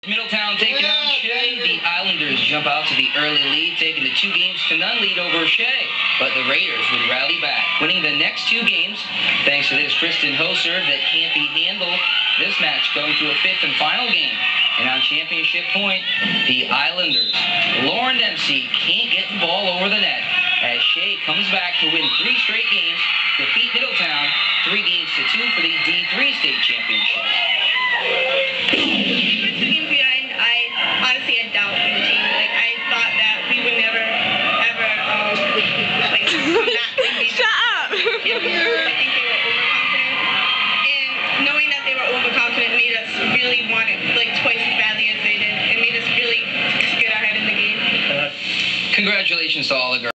Middletown taking on Shea. The Islanders jump out to the early lead, taking the 2-0 lead over Shea. But the Raiders would rally back, winning the next 2 games thanks to this Kristen Hoser that can't be handled. This match going to a 5th and final game. And on championship point, the Islanders. Lauren Dempsey can't get the ball over the net as Shea comes back to win 3 straight games, defeat Middletown 3-2 for the D3 state championship. Honestly, a doubt in the team. Like, I thought that we would never, ever, like, come back and be Shut up! I think they were overconfident. And knowing that they were overconfident made us really want it, like, twice as badly as they did. It made us really get our head in the game. Congratulations to all the girls.